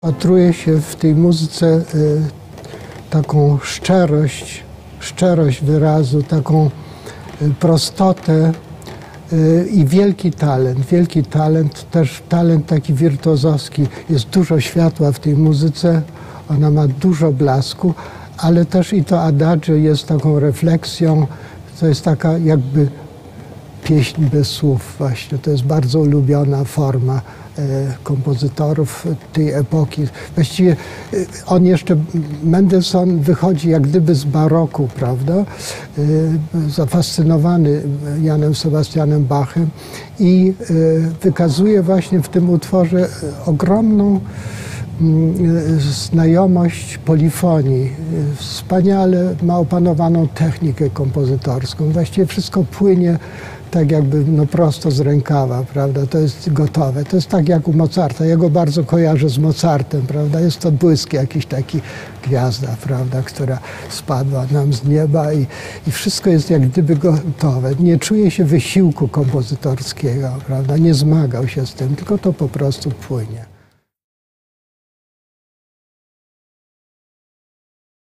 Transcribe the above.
Patruje się w tej muzyce taką szczerość wyrazu, taką prostotę i wielki talent, też talent taki wirtuozowski. Jest dużo światła w tej muzyce, ona ma dużo blasku, ale też i to adagio jest taką refleksją, to jest taka jakby pieśń bez słów właśnie. To jest bardzo ulubiona forma kompozytorów tej epoki. Właściwie on jeszcze, Mendelssohn wychodzi jak gdyby z baroku, prawda? Zafascynowany Janem Sebastianem Bachem i wykazuje właśnie w tym utworze ogromną znajomość polifonii. Wspaniale ma opanowaną technikę kompozytorską. Właściwie wszystko płynie tak jakby prosto z rękawa, prawda? To jest gotowe. To jest tak jak u Mozarta. Ja go bardzo kojarzę z Mozartem, prawda? Jest to błysk jakiś taki, gwiazda, prawda, która spadła nam z nieba i wszystko jest jak gdyby gotowe. Nie czuje się wysiłku kompozytorskiego, prawda? Nie zmagał się z tym, tylko to po prostu płynie.